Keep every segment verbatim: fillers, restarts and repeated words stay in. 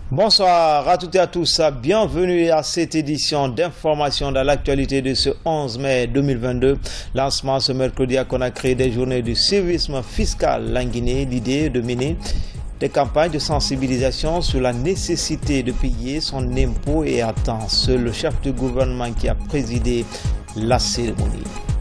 Bonsoir à toutes et à tous, bienvenue à cette édition d'information dans l'actualité de ce onze mai deux mille vingt-deux. Lancement ce mercredi à Conakry des journées du civisme fiscal en Guinée. L'idée de mener des campagnes de sensibilisation sur la nécessité de payer son impôt et à temps. C'est le chef du gouvernement qui a présidé la cérémonie.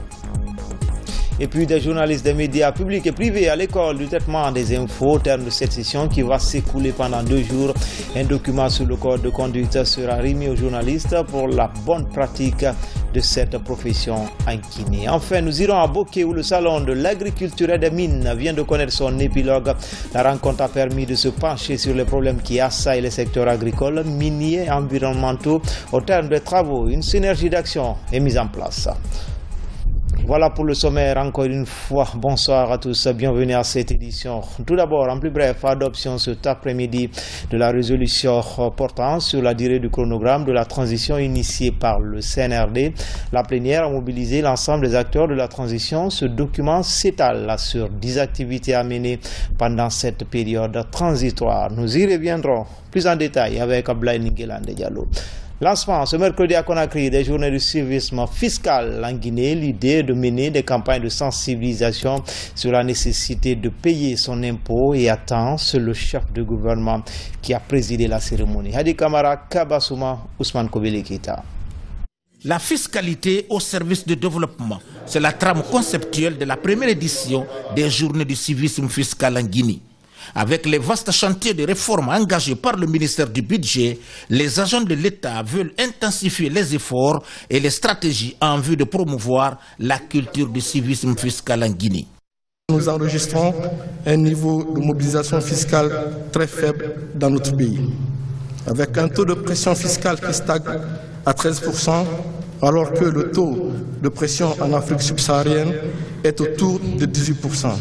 Et puis des journalistes des médias publics et privés à l'école du traitement des infos au terme de cette session qui va s'écouler pendant deux jours. Un document sur le code de conduite sera remis aux journalistes pour la bonne pratique de cette profession en Guinée. Enfin, nous irons à Bokeh où le salon de l'agriculture et des mines vient de connaître son épilogue. La rencontre a permis de se pencher sur les problèmes qui assaillent les secteurs agricoles, miniers et environnementaux. Au terme des travaux, une synergie d'action est mise en place. Voilà pour le sommaire, encore une fois, bonsoir à tous, bienvenue à cette édition. Tout d'abord, en plus bref, adoption cet après-midi de la résolution portant sur la durée du chronogramme de la transition initiée par le C N R D. La plénière a mobilisé l'ensemble des acteurs de la transition. Ce document s'étale sur dix activités à mener pendant cette période transitoire. Nous y reviendrons plus en détail avec Ablaye Ningelande Diallo. Lancement ce mercredi à Conakry des journées du civisme fiscal en Guinée. L'idée de mener des campagnes de sensibilisation sur la nécessité de payer son impôt et à temps. C'est le chef de gouvernement qui a présidé la cérémonie. Hadi Kamara, Kabasouma, Ousmane Kobele Keita. La fiscalité au service du développement, c'est la trame conceptuelle de la première édition des journées du civisme fiscal en Guinée. Avec les vastes chantiers de réformes engagés par le ministère du Budget, les agents de l'État veulent intensifier les efforts et les stratégies en vue de promouvoir la culture du civisme fiscal en Guinée. Nous enregistrons un niveau de mobilisation fiscale très faible dans notre pays, avec un taux de pression fiscale qui stagne à treize pour cent, alors que le taux de pression en Afrique subsaharienne est autour de dix-huit pour cent.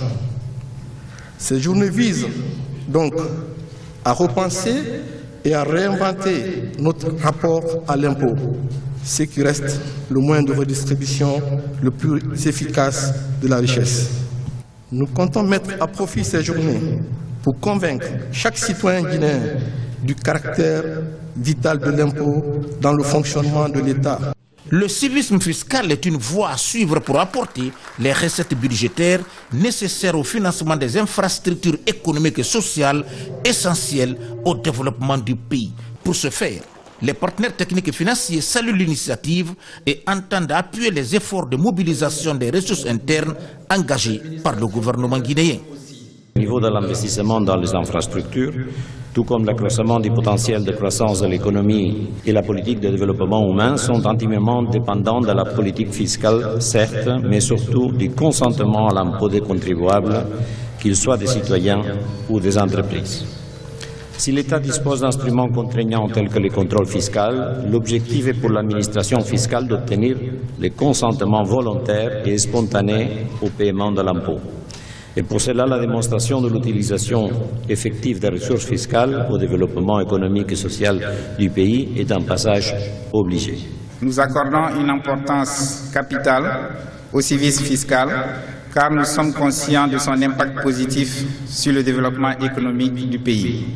Ces journées visent donc à repenser et à réinventer notre rapport à l'impôt, ce qui reste le moyen de redistribution le plus efficace de la richesse. Nous comptons mettre à profit ces journées pour convaincre chaque citoyen guinéen du caractère vital de l'impôt dans le fonctionnement de l'État. Le civisme fiscal est une voie à suivre pour apporter les recettes budgétaires nécessaires au financement des infrastructures économiques et sociales essentielles au développement du pays. Pour ce faire, les partenaires techniques et financiers saluent l'initiative et entendent appuyer les efforts de mobilisation des ressources internes engagés par le gouvernement guinéen. Au niveau de l'investissement dans les infrastructures, tout comme l'accroissement du potentiel de croissance de l'économie et la politique de développement humain sont intimement dépendants de la politique fiscale, certes, mais surtout du consentement à l'impôt des contribuables, qu'ils soient des citoyens ou des entreprises. Si l'État dispose d'instruments contraignants tels que les contrôles fiscaux, l'objectif est pour l'administration fiscale d'obtenir le consentement volontaire et spontané au paiement de l'impôt. Et pour cela, la démonstration de l'utilisation effective des ressources fiscales au développement économique et social du pays est un passage obligé. Nous accordons une importance capitale au civisme fiscal car nous sommes conscients de son impact positif sur le développement économique du pays.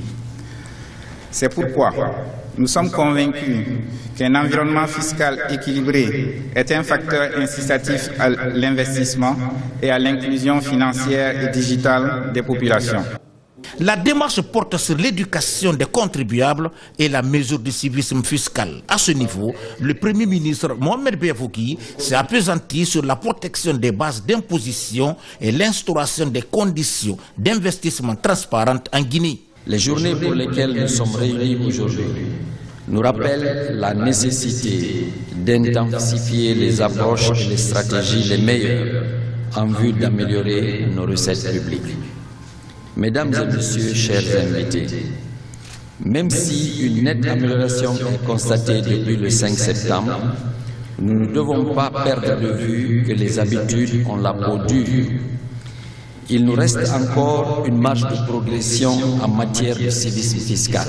C'est pourquoi nous sommes convaincus qu'un environnement fiscal équilibré est un facteur incitatif à l'investissement et à l'inclusion financière et digitale des populations. La démarche porte sur l'éducation des contribuables et la mesure du civisme fiscal. À ce niveau, le Premier ministre Mohamed Bevouki s'est appesanti sur la protection des bases d'imposition et l'instauration des conditions d'investissement transparentes en Guinée. Les journées pour lesquelles nous sommes réunis aujourd'hui nous rappellent la nécessité d'intensifier les approches et les stratégies les meilleures en vue d'améliorer nos recettes publiques. Mesdames et messieurs, chers invités, même si une nette amélioration est constatée depuis le cinq septembre, nous ne devons pas perdre de vue que les habitudes ont la peau dure. Il nous reste encore une marge de progression en matière de civisme fiscal.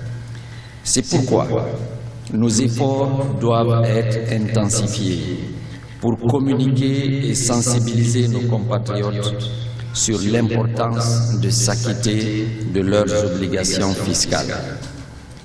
C'est pourquoi nos efforts doivent être intensifiés pour communiquer et sensibiliser nos compatriotes sur l'importance de s'acquitter de leurs obligations fiscales.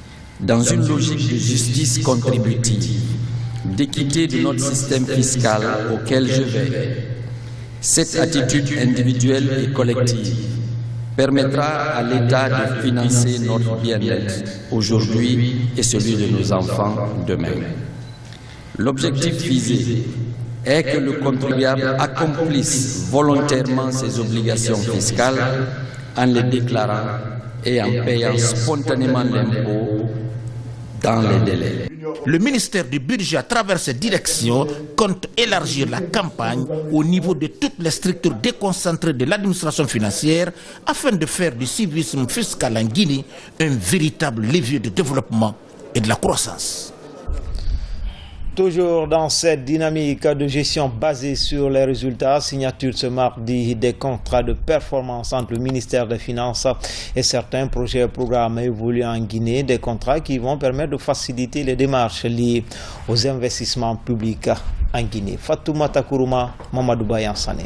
dans une logique de justice contributive, d'équité de notre système fiscal auquel je veille. Cette attitude individuelle et collective permettra à l'État de financer notre bien-être aujourd'hui et celui de nos enfants demain. L'objectif visé est que le contribuable accomplisse volontairement ses obligations fiscales en les déclarant et en payant spontanément l'impôt dans les délais. Le ministère du Budget, à travers cette direction, compte élargir la campagne au niveau de toutes les structures déconcentrées de l'administration financière afin de faire du civisme fiscal en Guinée un véritable levier de développement et de la croissance. Toujours dans cette dynamique de gestion basée sur les résultats, signature ce mardi des contrats de performance entre le ministère des Finances et certains projets et programmes évolués en Guinée, des contrats qui vont permettre de faciliter les démarches liées aux investissements publics en Guinée. Fatoumata Kourouma, Mamadou Bayan Sané.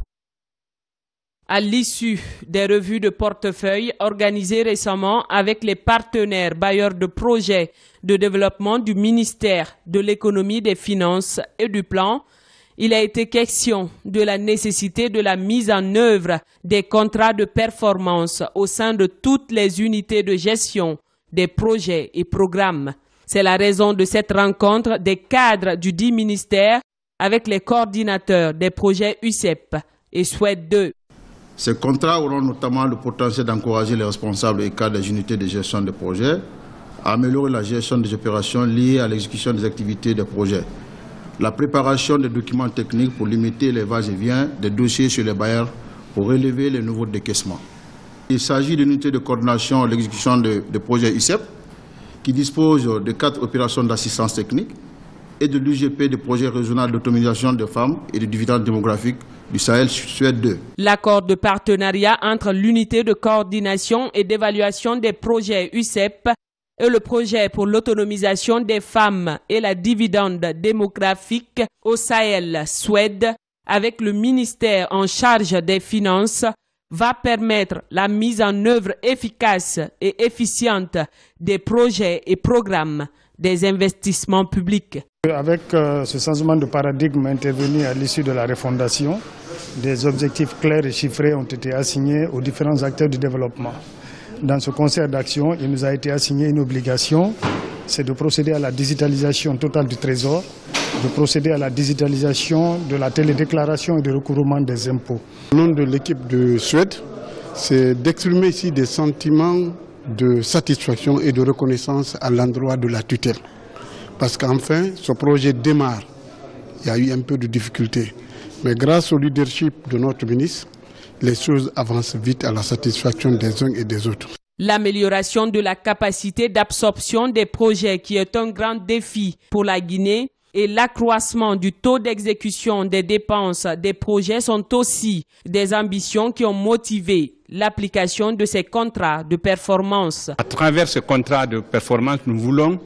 À l'issue des revues de portefeuille organisées récemment avec les partenaires bailleurs de projets de développement du ministère de l'économie, des finances et du plan, il a été question de la nécessité de la mise en œuvre des contrats de performance au sein de toutes les unités de gestion des projets et programmes. C'est la raison de cette rencontre des cadres du dit ministère avec les coordinateurs des projets U C E P et Suède deux. Ces contrats auront notamment le potentiel d'encourager les responsables et cadres des unités de gestion des projets à améliorer la gestion des opérations liées à l'exécution des activités des projets, la préparation des documents techniques pour limiter les va-et-vient des dossiers sur les bailleurs pour relever les nouveaux décaissements. Il s'agit d'une unité de coordination de l'exécution de, de projets U C E P qui dispose de quatre opérations d'assistance technique et de l'U G P de projets régional d'autonomisation des femmes et de dividendes démographiques du Sahel Suède deux. L'accord de partenariat entre l'unité de coordination et d'évaluation des projets U C E P et le projet pour l'autonomisation des femmes et la dividende démographique au Sahel Suède avec le ministère en charge des finances va permettre la mise en œuvre efficace et efficiente des projets et programmes des investissements publics. Avec euh, ce changement de paradigme intervenu à l'issue de la refondation, des objectifs clairs et chiffrés ont été assignés aux différents acteurs du développement. Dans ce concert d'action, il nous a été assigné une obligation, c'est de procéder à la digitalisation totale du Trésor, de procéder à la digitalisation de la télédéclaration et du recouvrement des impôts. Au nom de l'équipe de Suède, c'est d'exprimer ici des sentiments de satisfaction et de reconnaissance à l'endroit de la tutelle. Parce qu'enfin, ce projet démarre. Il y a eu un peu de difficultés. Mais grâce au leadership de notre ministre, les choses avancent vite à la satisfaction des uns et des autres. L'amélioration de la capacité d'absorption des projets qui est un grand défi pour la Guinée et l'accroissement du taux d'exécution des dépenses des projets sont aussi des ambitions qui ont motivé l'application de ces contrats de performance. À travers ce contrat de performance, nous voulons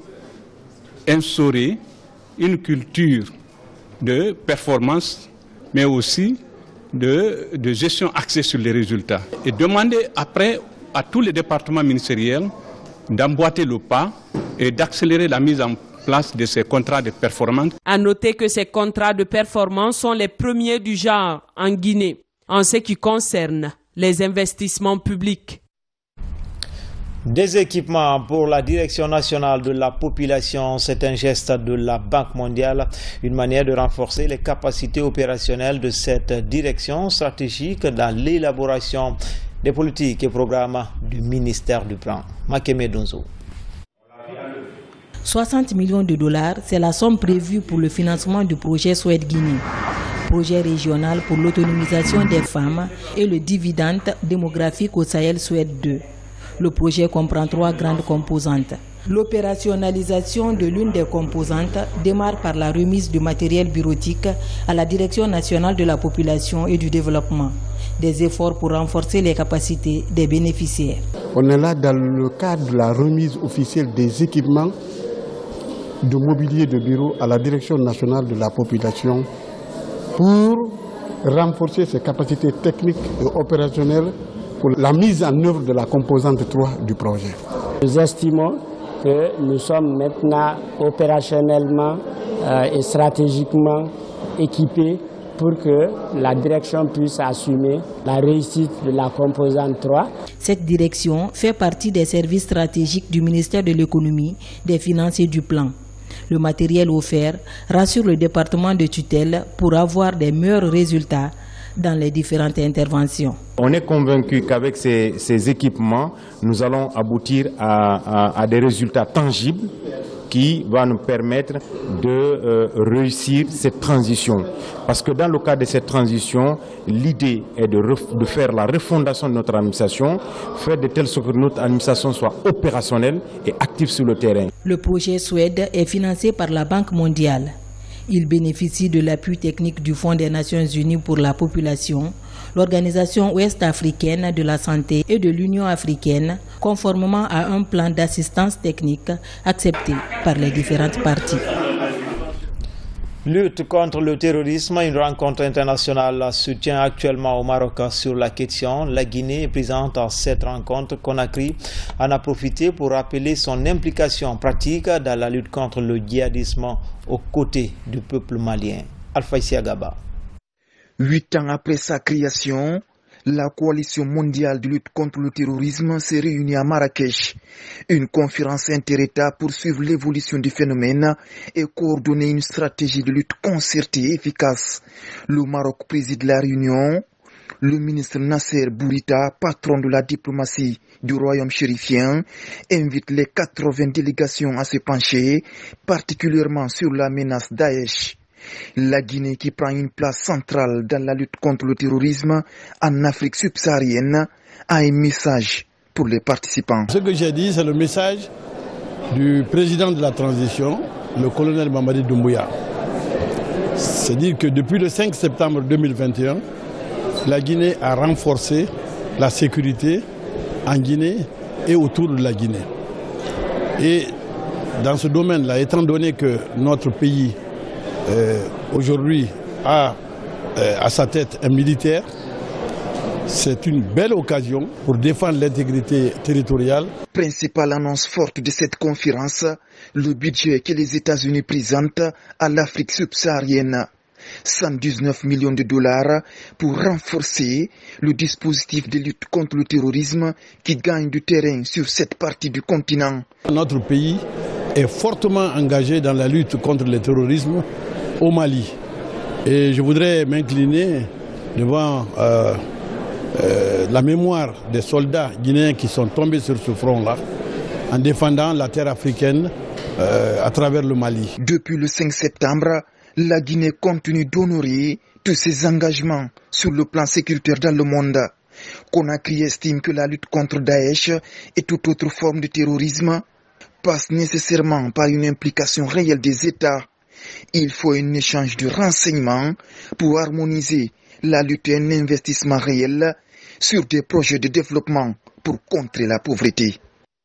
instaurer une culture de performance, mais aussi de, de gestion axée sur les résultats. Et demander après à tous les départements ministériels d'emboîter le pas et d'accélérer la mise en place de ces contrats de performance. À noter que ces contrats de performance sont les premiers du genre en Guinée en ce qui concerne les investissements publics. Des équipements pour la Direction nationale de la population, c'est un geste de la Banque mondiale, une manière de renforcer les capacités opérationnelles de cette direction stratégique dans l'élaboration des politiques et programmes du ministère du Plan. Makeme Donzo. soixante millions de dollars, c'est la somme prévue pour le financement du projet Suède-Guinée. Projet régional pour l'autonomisation des femmes et le dividende démographique au Sahel Suède deux. Le projet comprend trois grandes composantes. L'opérationnalisation de l'une des composantes démarre par la remise du matériel bureautique à la Direction nationale de la population et du développement. Des efforts pour renforcer les capacités des bénéficiaires. On est là dans le cadre de la remise officielle des équipements de mobilier de bureau à la Direction nationale de la population pour renforcer ses capacités techniques et opérationnelles pour la mise en œuvre de la composante trois du projet. Nous estimons que nous sommes maintenant opérationnellement euh, et stratégiquement équipés pour que la direction puisse assumer la réussite de la composante trois. Cette direction fait partie des services stratégiques du ministère de l'économie, des finances et du plan. Le matériel offert rassure le département de tutelle pour avoir des meilleurs résultats dans les différentes interventions. On est convaincu qu'avec ces, ces équipements, nous allons aboutir à, à, à des résultats tangibles qui vont nous permettre de euh, réussir cette transition. Parce que dans le cadre de cette transition, l'idée est de, de faire la refondation de notre administration, faire de telle sorte que notre administration soit opérationnelle et active sur le terrain. Le projet Suède est financé par la Banque mondiale. Il bénéficie de l'appui technique du Fonds des Nations Unies pour la population, l'Organisation ouest-africaine de la santé et de l'Union africaine, conformément à un plan d'assistance technique accepté par les différentes parties. Lutte contre le terrorisme, une rencontre internationale se tient actuellement au Maroc sur la question. La Guinée est présente à cette rencontre. Conakry en a profité pour rappeler son implication pratique dans la lutte contre le djihadisme aux côtés du peuple malien. Alpha Isiagaba. Huit ans après sa création, la coalition mondiale de lutte contre le terrorisme s'est réunie à Marrakech. Une conférence inter-États pour suivre l'évolution du phénomène et coordonner une stratégie de lutte concertée et efficace. Le Maroc préside la réunion. Le ministre Nasser Bourita, patron de la diplomatie du royaume chérifien, invite les quatre-vingts délégations à se pencher, particulièrement sur la menace Daesh. La Guinée, qui prend une place centrale dans la lutte contre le terrorisme en Afrique subsaharienne, a un message pour les participants. Ce que j'ai dit, c'est le message du président de la transition, le colonel Mamadi Doumbouya. C'est-à-dire que depuis le cinq septembre deux mille vingt et un, la Guinée a renforcé la sécurité en Guinée et autour de la Guinée. Et dans ce domaine-là, étant donné que notre pays Euh, aujourd'hui a euh, à sa tête un militaire, c'est une belle occasion pour défendre l'intégrité territoriale. Principale annonce forte de cette conférence, le budget que les États-Unis présentent à l'Afrique subsaharienne. cent dix-neuf millions de dollars pour renforcer le dispositif de lutte contre le terrorisme qui gagne du terrain sur cette partie du continent. Notre pays est fortement engagé dans la lutte contre le terrorisme au Mali. Et je voudrais m'incliner devant euh, euh, la mémoire des soldats guinéens qui sont tombés sur ce front-là en défendant la terre africaine euh, à travers le Mali. Depuis le cinq septembre, la Guinée continue d'honorer tous ses engagements sur le plan sécuritaire dans le monde. Conakry estime que la lutte contre Daesh et toute autre forme de terrorisme passe nécessairement par une implication réelle des États. Il faut un échange de renseignements pour harmoniser la lutte et un investissement réel sur des projets de développement pour contrer la pauvreté.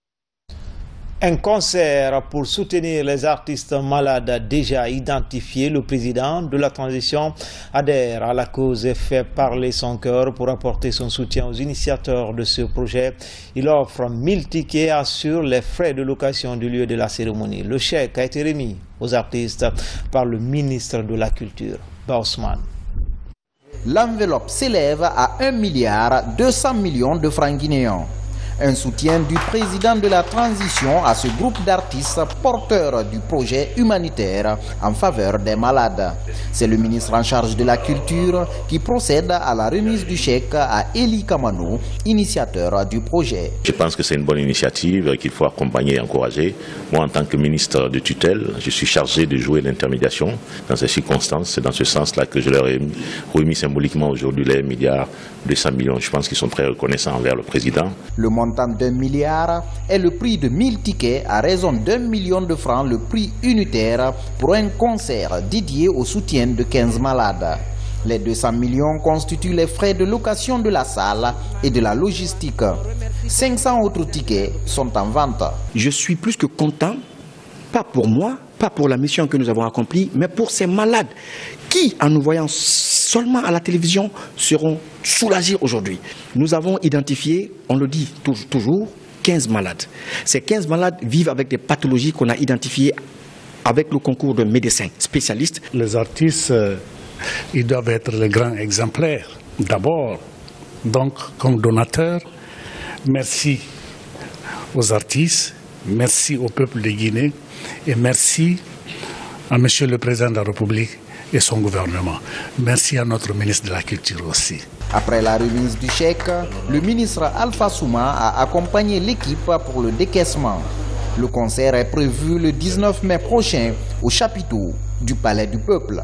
Un concert pour soutenir les artistes malades déjà identifiés. Le président de la transition adhère à la cause et fait parler son cœur pour apporter son soutien aux initiateurs de ce projet. Il offre mille tickets et assure les frais de location du lieu de la cérémonie. Le chèque a été remis aux artistes par le ministre de la Culture, Bausman. L'enveloppe s'élève à un milliard deux cents millions de francs guinéens. Un soutien du président de la transition à ce groupe d'artistes porteurs du projet humanitaire en faveur des malades. C'est le ministre en charge de la culture qui procède à la remise du chèque à Eli Kamano, initiateur du projet. Je pense que c'est une bonne initiative qu'il faut accompagner et encourager. Moi, en tant que ministre de tutelle, je suis chargé de jouer l'intermédiation dans ces circonstances. C'est dans ce sens-là que je leur ai remis symboliquement aujourd'hui les milliards deux cents millions. Je pense qu'ils sont très reconnaissants envers le président. Le montant d'un milliard est le prix de mille tickets à raison d'un million de francs, le prix unitaire pour un concert dédié au soutien de quinze malades. Les deux cents millions constituent les frais de location de la salle et de la logistique. cinq cents autres tickets sont en vente. Je suis plus que content, pas pour moi, pas pour la mission que nous avons accomplie, mais pour ces malades qui, en nous voyant seulement à la télévision, seront soulagés aujourd'hui. Nous avons identifié, on le dit toujours, quinze malades. Ces quinze malades vivent avec des pathologies qu'on a identifiées avec le concours de médecins spécialistes. Les artistes, euh, ils doivent être les grands exemplaires. D'abord, donc, comme donateurs, merci aux artistes, merci au peuple de Guinée et merci à Monsieur le Président de la République et son gouvernement. Merci à notre ministre de la Culture aussi. Après la remise du chèque, le ministre Alpha Souma a accompagné l'équipe pour le décaissement. Le concert est prévu le dix-neuf mai prochain au chapiteau du Palais du Peuple.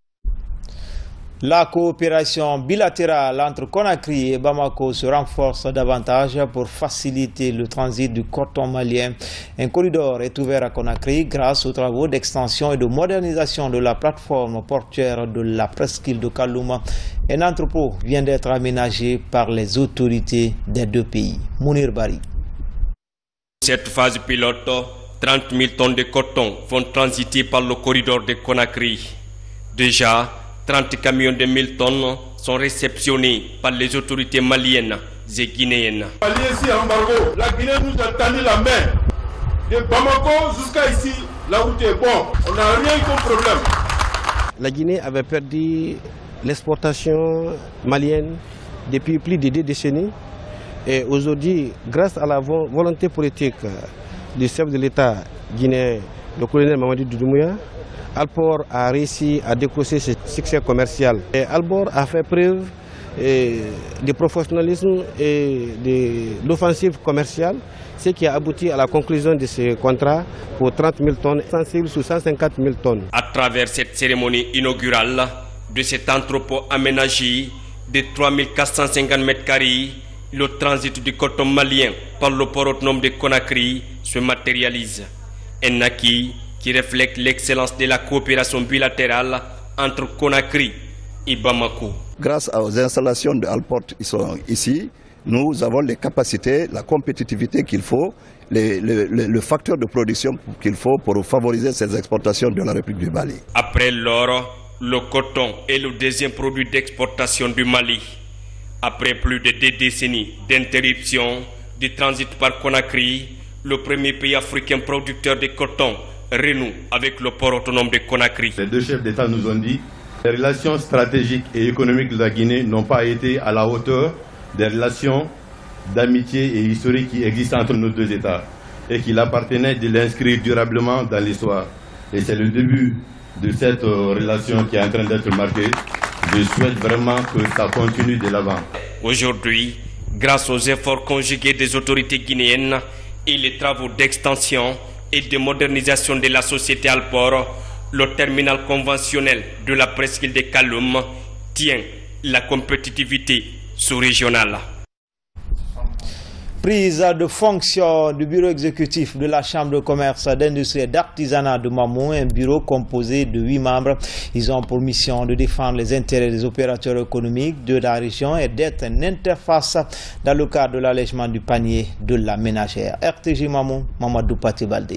La coopération bilatérale entre Conakry et Bamako se renforce davantage pour faciliter le transit du coton malien. Un corridor est ouvert à Conakry grâce aux travaux d'extension et de modernisation de la plateforme portuaire de la presqu'île de Kalouma. Un entrepôt vient d'être aménagé par les autorités des deux pays. Mounir Bari. Cette phase pilote, trente mille tonnes de coton vont transiter par le corridor de Conakry. Déjà, trente camions de mille tonnes sont réceptionnés par les autorités maliennes et guinéennes. Ici à Embargo, la Guinée nous a tendu la main. De Bamako jusqu'à ici, la route est bonne. On n'a rien eu comme problème. La Guinée avait perdu l'exportation malienne depuis plus de deux décennies. Et aujourd'hui, grâce à la volonté politique du chef de l'État guinéen, le colonel Mamadou Doumbouya, Alport a réussi à décrocher ce succès commercial. Et Alport a fait preuve eh, de professionnalisme et de l'offensive commerciale, ce qui a abouti à la conclusion de ce contrat pour trente mille tonnes, sensible sur cent cinquante mille tonnes. À travers cette cérémonie inaugurale de cet entrepôt aménagé de trois mille quatre cent cinquante mètres carrés, le transit du coton malien par le port autonome de Conakry se matérialise. Un acquis qui reflète l'excellence de la coopération bilatérale entre Conakry et Bamako. Grâce aux installations de Alport qui sont ici, nous avons les capacités, la compétitivité qu'il faut, les, le, le, le facteur de production qu'il faut pour favoriser ces exportations de la République du Mali. Après l'or, le coton est le deuxième produit d'exportation du Mali. Après plus de deux décennies d'interruption du transit par Conakry, le premier pays africain producteur de coton renoue avec le port autonome de Conakry. Les deux chefs d'État nous ont dit que les relations stratégiques et économiques de la Guinée n'ont pas été à la hauteur des relations d'amitié et historiques qui existent entre nos deux États et qu'il appartenait de l'inscrire durablement dans l'histoire. Et c'est le début de cette relation qui est en train d'être marquée. Je souhaite vraiment que ça continue de l'avant. Aujourd'hui, grâce aux efforts conjugués des autorités guinéennes et les travaux d'extension et de modernisation de la société Alport, le terminal conventionnel de la presqu'île de Kaloum tient la compétitivité sous-régionale. Prise de fonction du bureau exécutif de la Chambre de commerce, d'industrie et d'artisanat de Mamou, un bureau composé de huit membres. Ils ont pour mission de défendre les intérêts des opérateurs économiques de la région et d'être une interface dans le cadre de l'allègement du panier de la ménagère. R T G Mamou, Mamadou Pati Baldé.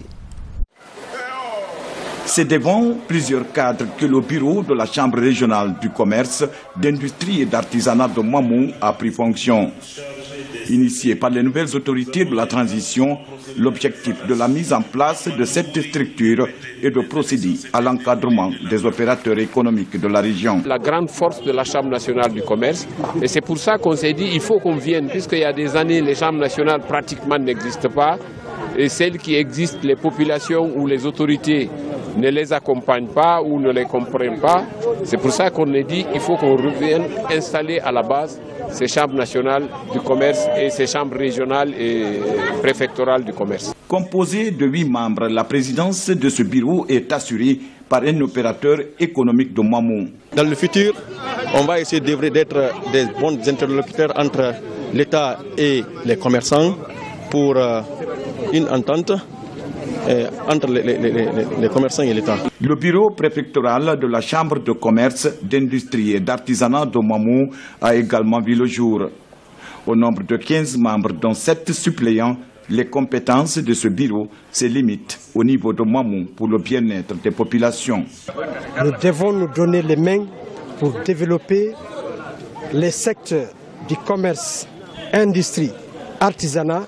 C'est devant plusieurs cadres que le bureau de la Chambre régionale du commerce, d'industrie et d'artisanat de Mamou a pris fonction. Initié par les nouvelles autorités de la transition, l'objectif de la mise en place de cette structure est de procéder à l'encadrement des opérateurs économiques de la région. La grande force de la Chambre nationale du commerce, et c'est pour ça qu'on s'est dit il faut qu'on vienne, puisqu'il y a des années les chambres nationales pratiquement n'existent pas, et celles qui existent, les populations ou les autorités ne les accompagnent pas ou ne les comprennent pas. C'est pour ça qu'on a dit qu'il faut qu'on revienne installer à la base ces chambres nationales du commerce et ces chambres régionales et préfectorales du commerce. Composée de huit membres, la présidence de ce bureau est assurée par un opérateur économique de Mamou. Dans le futur, on va essayer d'être des bons interlocuteurs entre l'État et les commerçants pour une entente entre les, les, les, les commerçants et l'État. Le bureau préfectoral de la Chambre de commerce, d'industrie et d'artisanat de Mamou a également vu le jour. Au nombre de quinze membres, dont sept suppléants, les compétences de ce bureau se limitent au niveau de Mamou pour le bien-être des populations. Nous devons nous donner les mains pour développer les secteurs du commerce, industrie, artisanat,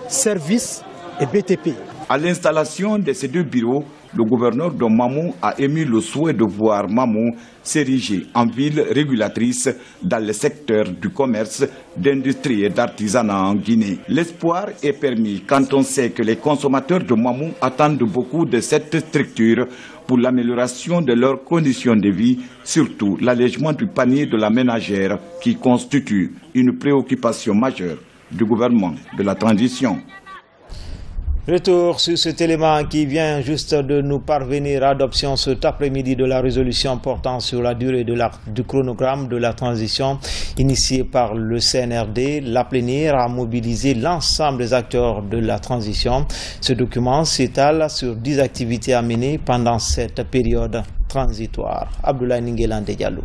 services et B T P. À l'installation de ces deux bureaux, le gouverneur de Mamou a émis le souhait de voir Mamou s'ériger en ville régulatrice dans le secteur du commerce, d'industrie et d'artisanat en Guinée. L'espoir est permis quand on sait que les consommateurs de Mamou attendent beaucoup de cette structure pour l'amélioration de leurs conditions de vie, surtout l'allègement du panier de la ménagère qui constitue une préoccupation majeure du gouvernement de la transition. Retour sur cet élément qui vient juste de nous parvenir. Adoption cet après-midi de la résolution portant sur la durée de la, du chronogramme de la transition initiée par le C N R D. La plénière a mobilisé l'ensemble des acteurs de la transition. Ce document s'étale sur dix activités à mener pendant cette période transitoire. Abdoulaye Ningelande Diallo.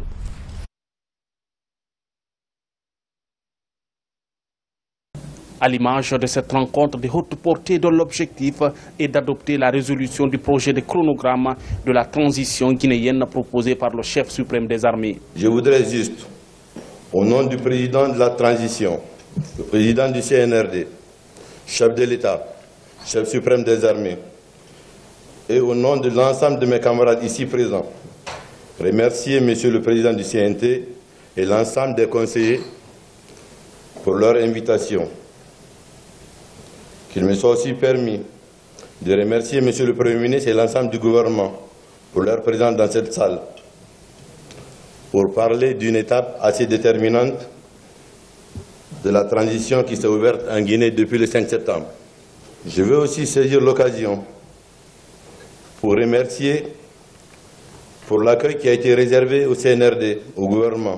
À l'image de cette rencontre de haute portée dont l'objectif est d'adopter la résolution du projet de chronogramme de la transition guinéenne proposé par le chef suprême des armées. Je voudrais juste, au nom du président de la transition, le président du C N R D, chef de l'État, chef suprême des armées, et au nom de l'ensemble de mes camarades ici présents, remercier Monsieur le Président du C N T et l'ensemble des conseillers pour leur invitation. Qu'il me soit aussi permis de remercier Monsieur le Premier ministre et l'ensemble du gouvernement pour leur présence dans cette salle, pour parler d'une étape assez déterminante de la transition qui s'est ouverte en Guinée depuis le cinq septembre. Je veux aussi saisir l'occasion pour remercier pour l'accueil qui a été réservé au C N R D, au gouvernement.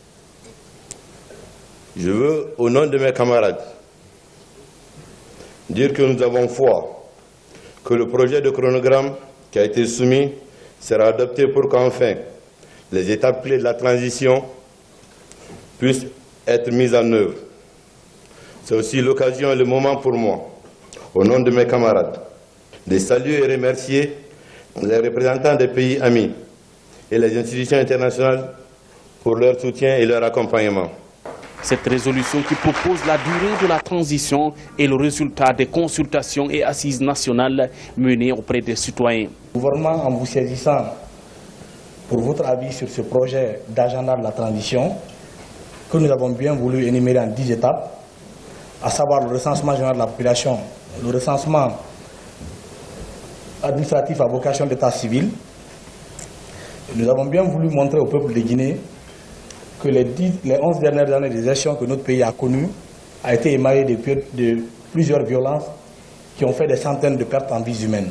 Je veux, au nom de mes camarades, dire que nous avons foi que le projet de chronogramme qui a été soumis sera adopté pour qu'enfin les étapes clés de la transition puissent être mises en œuvre. C'est aussi l'occasion et le moment pour moi, au nom de mes camarades, de saluer et remercier les représentants des pays amis et les institutions internationales pour leur soutien et leur accompagnement. Cette résolution qui propose la durée de la transition est le résultat des consultations et assises nationales menées auprès des citoyens. Le gouvernement, en vous saisissant pour votre avis sur ce projet d'agenda de la transition, que nous avons bien voulu énumérer en dix étapes, à savoir le recensement général de la population, le recensement administratif à vocation d'état civil. Nous avons bien voulu montrer au peuple de Guinée que les, dix, les onze dernières années des élections que notre pays a connues a été émaillé de, de plusieurs violences qui ont fait des centaines de pertes en vies humaines.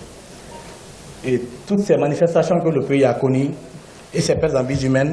Et toutes ces manifestations que le pays a connues et ces pertes en vies humaines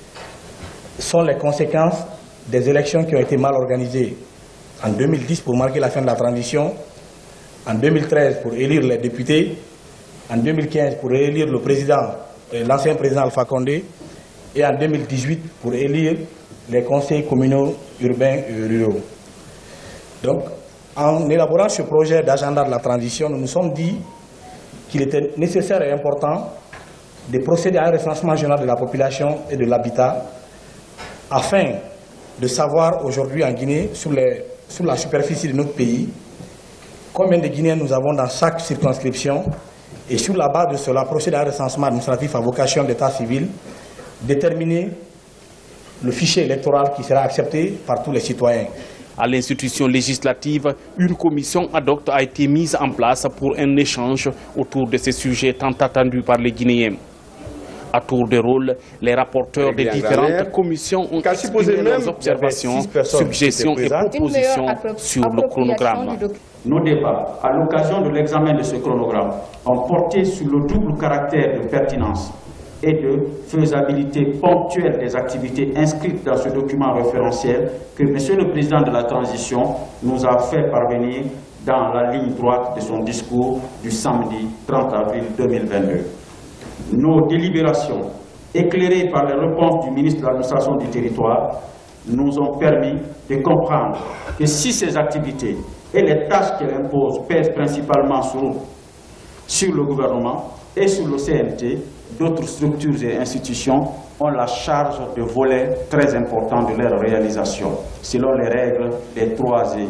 sont les conséquences des élections qui ont été mal organisées en deux mille dix pour marquer la fin de la transition, en deux mille treize pour élire les députés, en deux mille quinze pour élire le président, l'ancien président Alpha Condé, et en deux mille dix-huit pour élire les conseils communaux urbains et ruraux. Donc, en élaborant ce projet d'agenda de la transition, nous nous sommes dit qu'il était nécessaire et important de procéder à un recensement général de la population et de l'habitat afin de savoir aujourd'hui en Guinée, sur, les, sur la superficie de notre pays, combien de Guinéens nous avons dans chaque circonscription et sur la base de cela, procéder à un recensement administratif à vocation d'état civil, déterminer le fichier électoral qui sera accepté par tous les citoyens. À l'institution législative, une commission ad hoc a été mise en place pour un échange autour de ces sujets tant attendus par les Guinéens. À tour de rôle, les rapporteurs des différentes commissions ont exprimé leurs observations, suggestions et propositions sur le chronogramme. Nos débats, à l'occasion de l'examen de ce chronogramme, ont porté sur le double caractère de pertinence et de faisabilité ponctuelle des activités inscrites dans ce document référentiel que M. le Président de la Transition nous a fait parvenir dans la ligne droite de son discours du samedi trente avril deux mille vingt-deux. Nos délibérations, éclairées par les réponses du ministre de l'Administration du Territoire, nous ont permis de comprendre que si ces activités et les tâches qu'elles imposent pèsent principalement sur, sur le gouvernement et sur le C N T, d'autres structures et institutions ont la charge de volets très importants de leur réalisation, selon les règles des trois E,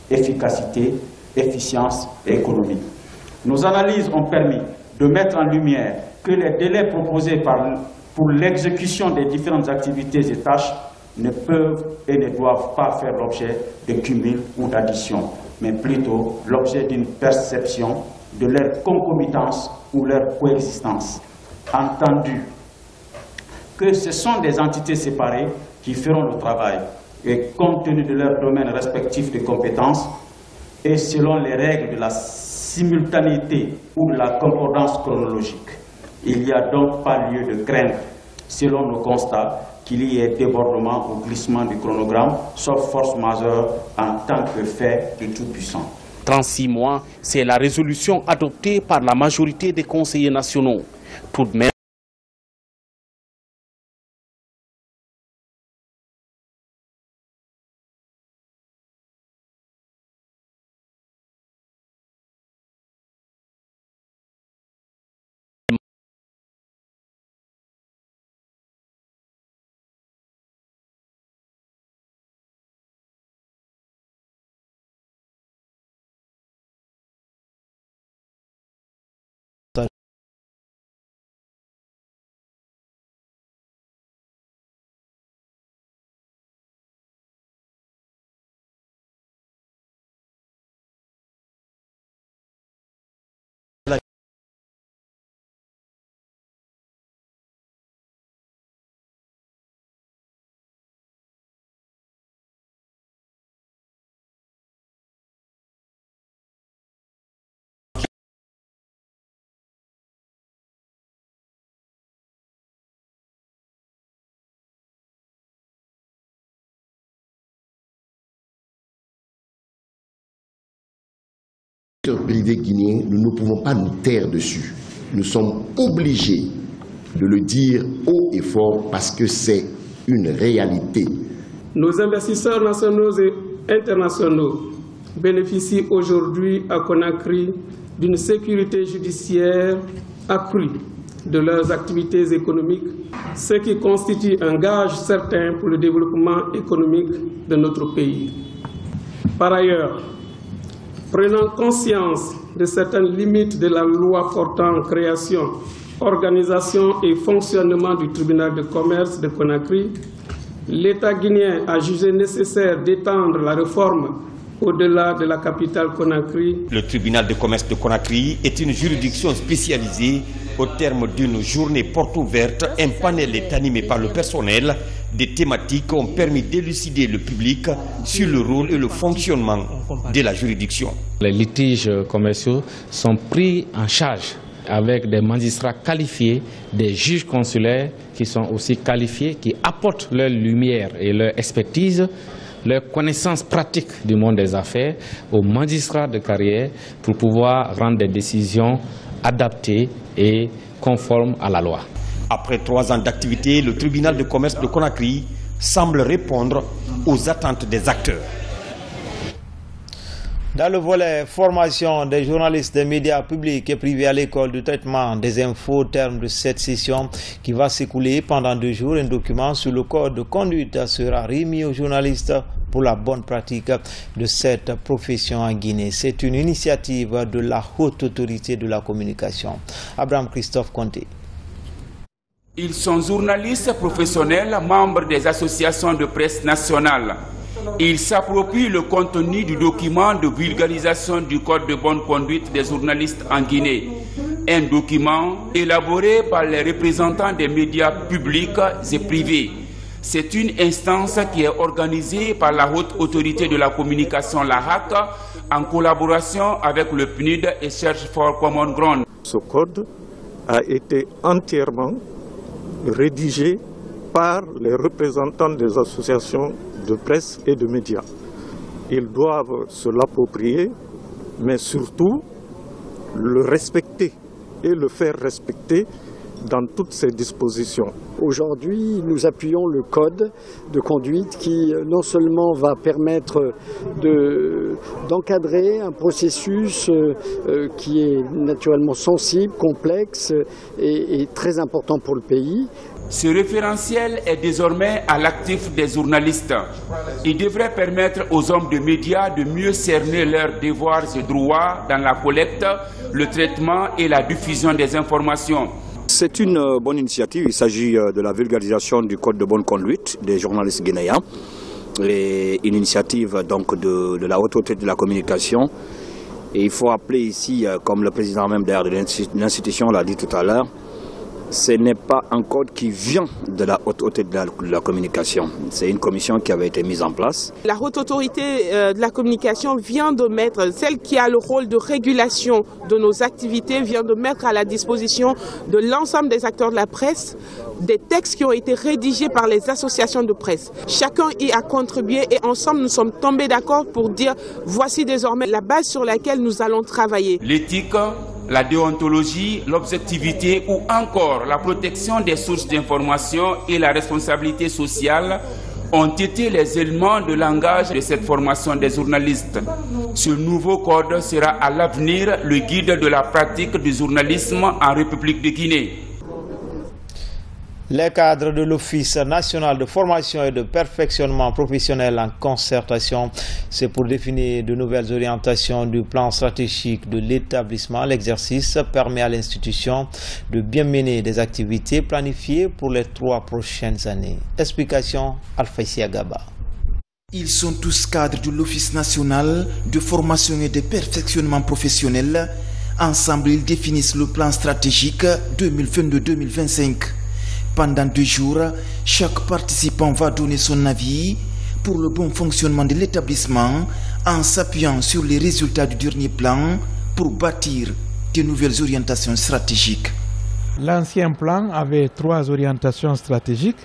efficacité, efficience et économie. Nos analyses ont permis de mettre en lumière que les délais proposés par, pour l'exécution des différentes activités et tâches ne peuvent et ne doivent pas faire l'objet de cumul ou d'addition, mais plutôt l'objet d'une perception de leur concomitance ou leur coexistence. Entendu que ce sont des entités séparées qui feront le travail et compte tenu de leurs domaines respectifs de compétences et selon les règles de la simultanéité ou de la concordance chronologique. Il n'y a donc pas lieu de craindre, selon nos constats, qu'il y ait débordement ou glissement du chronogramme, sauf force majeure en tant que fait de tout-puissant. trente-six mois, c'est la résolution adoptée par la majorité des conseillers nationaux. Tout de même, privé guinéen, nous ne pouvons pas nous taire dessus. Nous sommes obligés de le dire haut et fort parce que c'est une réalité. Nos investisseurs nationaux et internationaux bénéficient aujourd'hui à Conakry d'une sécurité judiciaire accrue de leurs activités économiques, ce qui constitue un gage certain pour le développement économique de notre pays. Par ailleurs, prenant conscience de certaines limites de la loi portant création, organisation et fonctionnement du tribunal de commerce de Conakry, l'État guinéen a jugé nécessaire d'étendre la réforme au-delà de la capitale Conakry. Le tribunal de commerce de Conakry est une juridiction spécialisée. Au terme d'une journée porte ouverte, un panel est animé par le personnel. Des thématiques ont permis d'élucider le public sur le rôle et le fonctionnement de la juridiction. Les litiges commerciaux sont pris en charge avec des magistrats qualifiés, des juges consulaires qui sont aussi qualifiés, qui apportent leur lumière et leur expertise, leur connaissance pratique du monde des affaires aux magistrats de carrière pour pouvoir rendre des décisions adaptées et conformes à la loi. Après trois ans d'activité, le tribunal de commerce de Conakry semble répondre aux attentes des acteurs. Dans le volet formation des journalistes des médias publics et privés à l'école du traitement des infos au terme de cette session qui va s'écouler pendant deux jours, un document sur le code de conduite sera remis aux journalistes pour la bonne pratique de cette profession en Guinée. C'est une initiative de la haute autorité de la communication. Abraham Christophe Conté. Ils sont journalistes professionnels, membres des associations de presse nationales. Ils s'approprient le contenu du document de vulgarisation du Code de bonne conduite des journalistes en Guinée. Un document élaboré par les représentants des médias publics et privés. C'est une instance qui est organisée par la Haute Autorité de la Communication, la H A C, en collaboration avec le P N U D et Search for Common Ground. Ce code a été entièrement rédigé par les représentants des associations de presse et de médias. Ils doivent se l'approprier, mais surtout le respecter et le faire respecter dans toutes ces dispositions. Aujourd'hui, nous appuyons le code de conduite qui non seulement va permettre de, d'encadrer un processus euh, qui est naturellement sensible, complexe et, et très important pour le pays. Ce référentiel est désormais à l'actif des journalistes. Il devrait permettre aux hommes de médias de mieux cerner leurs devoirs et droits dans la collecte, le traitement et la diffusion des informations. C'est une bonne initiative. Il s'agit de la vulgarisation du code de bonne conduite des journalistes guinéens. Et une initiative donc de, de la haute autorité de la communication. Et il faut appeler ici, comme le président même d'ailleurs de l'institution l'a dit tout à l'heure, ce n'est pas un code qui vient de la haute autorité de la, de la communication. C'est une commission qui avait été mise en place. La haute autorité euh, de la communication vient de mettre, celle qui a le rôle de régulation de nos activités, vient de mettre à la disposition de l'ensemble des acteurs de la presse des textes qui ont été rédigés par les associations de presse. Chacun y a contribué et ensemble nous sommes tombés d'accord pour dire voici désormais la base sur laquelle nous allons travailler. L'éthique, la déontologie, l'objectivité ou encore la protection des sources d'information et la responsabilité sociale ont été les éléments de langage de cette formation des journalistes. Ce nouveau code sera à l'avenir le guide de la pratique du journalisme en République de Guinée. Les cadres de l'Office national de formation et de perfectionnement professionnel en concertation, c'est pour définir de nouvelles orientations du plan stratégique de l'établissement. L'exercice permet à l'institution de bien mener des activités planifiées pour les trois prochaines années. Explication Alfaïsia Gaba. Ils sont tous cadres de l'Office national de formation et de perfectionnement professionnel. Ensemble, ils définissent le plan stratégique deux mille vingt-deux deux mille vingt-cinq. Pendant deux jours, chaque participant va donner son avis pour le bon fonctionnement de l'établissement en s'appuyant sur les résultats du dernier plan pour bâtir de nouvelles orientations stratégiques. L'ancien plan avait trois orientations stratégiques.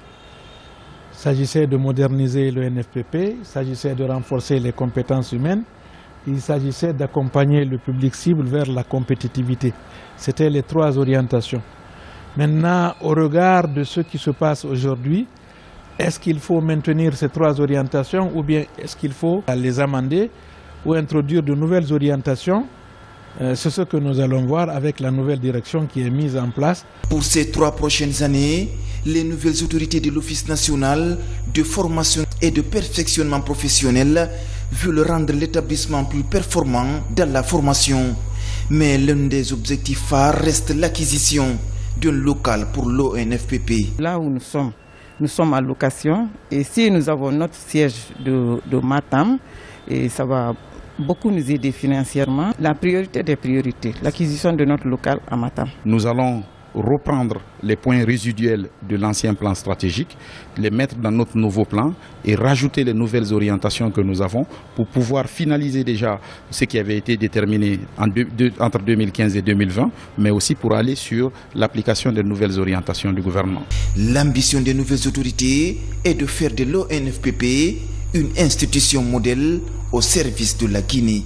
Il s'agissait de moderniser le N F P P, il s'agissait de renforcer les compétences humaines, il s'agissait d'accompagner le public cible vers la compétitivité. C'était les trois orientations. Maintenant, au regard de ce qui se passe aujourd'hui, est-ce qu'il faut maintenir ces trois orientations ou bien est-ce qu'il faut les amender ou introduire de nouvelles orientations? euh, C'est ce que nous allons voir avec la nouvelle direction qui est mise en place. Pour ces trois prochaines années, les nouvelles autorités de l'Office national de formation et de perfectionnement professionnel veulent rendre l'établissement plus performant dans la formation. Mais l'un des objectifs phares reste l'acquisition d'un local pour l'O N F P P. Là où nous sommes, nous sommes à location et si nous avons notre siège de, de Matam, et ça va beaucoup nous aider financièrement. La priorité des priorités, l'acquisition de notre local à Matam. Nous allons reprendre les points résiduels de l'ancien plan stratégique, les mettre dans notre nouveau plan et rajouter les nouvelles orientations que nous avons pour pouvoir finaliser déjà ce qui avait été déterminé en deux, deux, entre deux mille quinze et deux mille vingt, mais aussi pour aller sur l'application des nouvelles orientations du gouvernement. L'ambition des nouvelles autorités est de faire de l'O N F P P une institution modèle au service de la Guinée.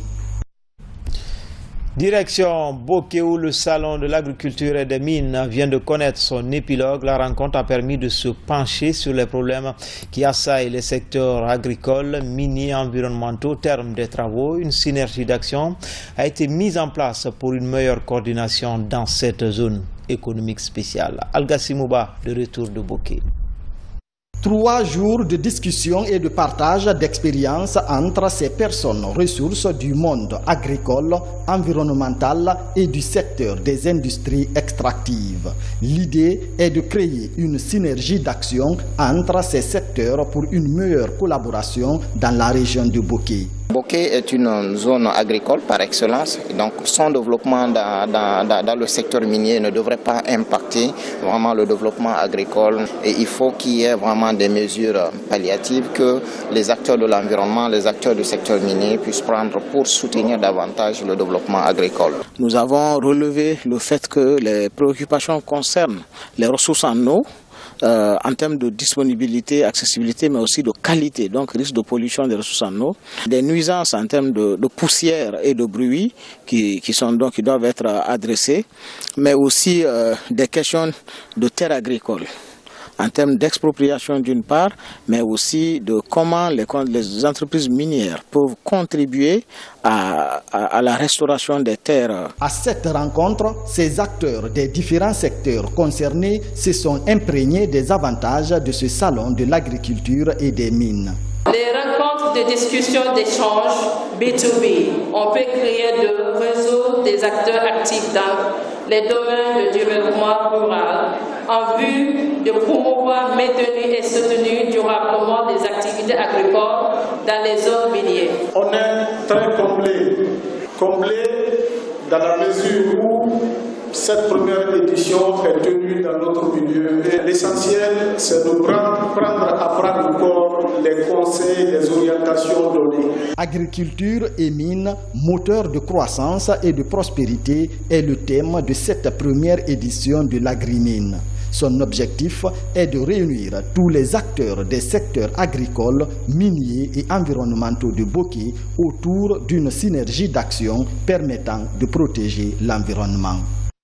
Direction Bokeh où le salon de l'agriculture et des mines vient de connaître son épilogue. La rencontre a permis de se pencher sur les problèmes qui assaillent les secteurs agricoles, miniers, environnementaux. Au terme des travaux, une synergie d'action a été mise en place pour une meilleure coordination dans cette zone économique spéciale. Algassimouba, de retour de Bokeh. Trois jours de discussion et de partage d'expériences entre ces personnes ressources du monde agricole, environnemental et du secteur des industries extractives. L'idée est de créer une synergie d'action entre ces secteurs pour une meilleure collaboration dans la région de Bokeh. Bokeh est une zone agricole par excellence, donc son développement dans, dans, dans le secteur minier ne devrait pas impacter vraiment le développement agricole et il faut qu'il y ait vraiment des mesures palliatives que les acteurs de l'environnement, les acteurs du secteur minier puissent prendre pour soutenir davantage le développement agricole. Nous avons relevé le fait que les préoccupations concernent les ressources en eau, euh, en termes de disponibilité, accessibilité, mais aussi de qualité, donc risque de pollution des ressources en eau, des nuisances en termes de, de poussière et de bruit qui, qui, sont donc, qui doivent être adressées, mais aussi euh, des questions de terres agricoles, en termes d'expropriation d'une part, mais aussi de comment les, les entreprises minières peuvent contribuer à, à, à la restauration des terres. À cette rencontre, ces acteurs des différents secteurs concernés se sont imprégnés des avantages de ce salon de l'agriculture et des mines. Les rencontres de discussion, d'échange B deux B, on peut créer de réseaux des acteurs actifs dans les domaines de développement rural en vue de promouvoir, maintenir et soutenir durablement les activités agricoles dans les zones minières. On est très comblé, comblé dans la mesure où cette première édition est tenue dans notre milieu. L'essentiel, c'est de prendre, prendre à bras le corps les conseils, les orientations données. Agriculture et mines, moteur de croissance et de prospérité, est le thème de cette première édition de l'Agrimine. Son objectif est de réunir tous les acteurs des secteurs agricoles, miniers et environnementaux de Boké autour d'une synergie d'action permettant de protéger l'environnement.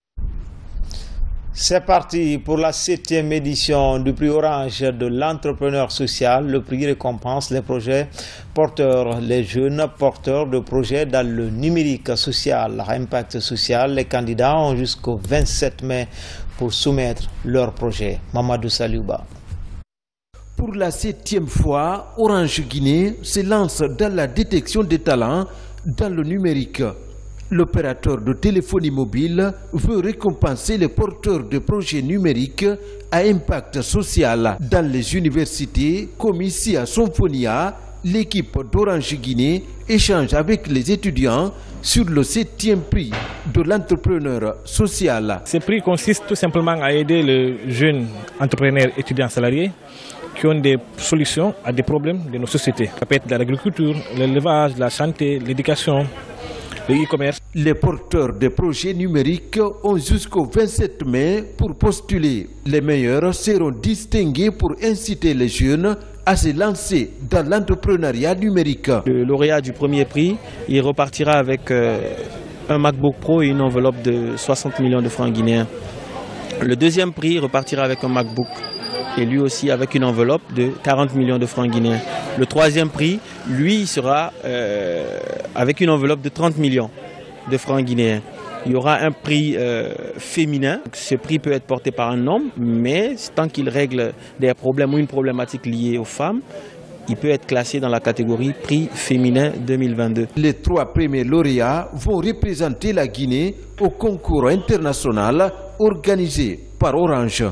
C'est parti pour la septième édition du prix Orange de l'entrepreneur social. Le prix récompense les projets porteurs, les jeunes porteurs de projets dans le numérique social, impact social. Les candidats ont jusqu'au vingt-sept mai pour soumettre leurs projets. Mamadou Saliouba. Pour la septième fois, Orange Guinée se lance dans la détection des talents dans le numérique. L'opérateur de téléphonie mobile veut récompenser les porteurs de projets numériques à impact social. Dans les universités, comme ici à Sonfonia, l'équipe d'Orange Guinée échange avec les étudiants sur le septième prix de l'entrepreneur social. Ce prix consiste tout simplement à aider les jeunes entrepreneurs étudiants salariés qui ont des solutions à des problèmes de nos sociétés. Ça peut être de l'agriculture, l'élevage, la santé, l'éducation, le e-commerce. Les porteurs de projets numériques ont jusqu'au vingt-sept mai pour postuler. Les meilleurs seront distingués pour inciter les jeunes à se lancer dans l'entrepreneuriat numérique. Le lauréat du premier prix, il repartira avec euh, un MacBook Pro et une enveloppe de soixante millions de francs guinéens. Le deuxième prix repartira avec un MacBook et lui aussi avec une enveloppe de quarante millions de francs guinéens. Le troisième prix, lui, sera euh, avec une enveloppe de trente millions de francs guinéens. Il y aura un prix euh, féminin. Ce prix peut être porté par un homme, mais tant qu'il règle des problèmes ou une problématique liée aux femmes, il peut être classé dans la catégorie prix féminin deux mille vingt-deux. Les trois premiers lauréats vont représenter la Guinée au concours international organisé par Orange.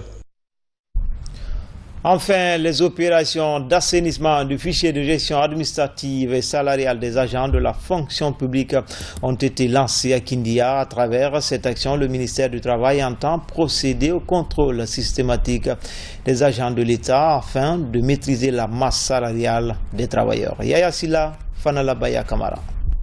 Enfin, les opérations d'assainissement du fichier de gestion administrative et salariale des agents de la fonction publique ont été lancées à Kindia. À travers cette action, le ministère du Travail entend procéder au contrôle systématique des agents de l'État afin de maîtriser la masse salariale des travailleurs. Yaya Silla, Fanala Baya Kamara.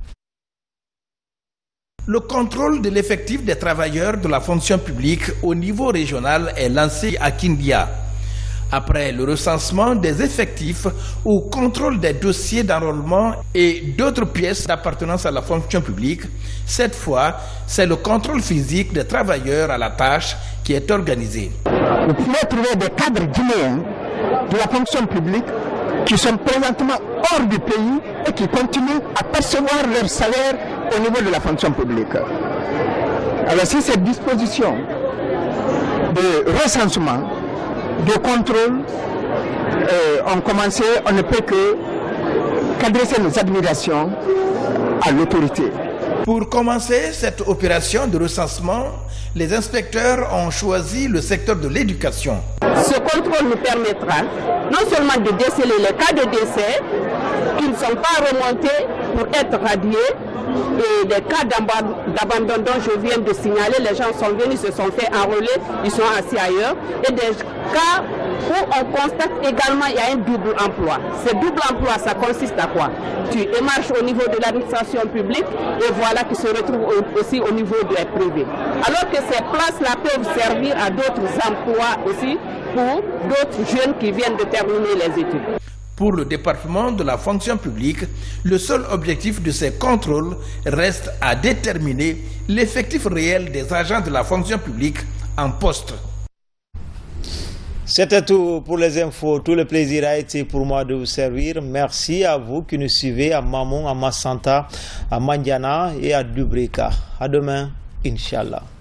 Le contrôle de l'effectif des travailleurs de la fonction publique au niveau régional est lancé à Kindia. Après le recensement des effectifs ou contrôle des dossiers d'enrôlement et d'autres pièces d'appartenance à la fonction publique, cette fois, c'est le contrôle physique des travailleurs à la tâche qui est organisé. Vous pouvez trouver des cadres guinéens de la fonction publique qui sont présentement hors du pays et qui continuent à percevoir leur salaire au niveau de la fonction publique. Alors si cette disposition de recensement, de contrôle euh, ont commencé, on ne peut que qu'adresser nos admirations à l'autorité. Pour commencer cette opération de recensement, les inspecteurs ont choisi le secteur de l'éducation. Ce contrôle nous permettra non seulement de déceler les cas de décès qui ne sont pas remontés pour être radiés, et des cas d'abandon dont je viens de signaler, les gens sont venus, se sont fait enrôler, ils sont assis ailleurs, et des cas où on constate également qu'il y a un double emploi. Ce double emploi, ça consiste à quoi? Tu émarges au niveau de l'administration publique et voilà qu'ils se retrouvent aussi au niveau de la privée. Alors que ces places-là peuvent servir à d'autres emplois aussi pour d'autres jeunes qui viennent de terminer les études. Pour le département de la fonction publique, le seul objectif de ces contrôles reste à déterminer l'effectif réel des agents de la fonction publique en poste. C'était tout pour les infos. Tout le plaisir a été pour moi de vous servir. Merci à vous qui nous suivez à Mamon, à Massanta, à Mandiana et à Dubreka. À demain, Inch'Allah.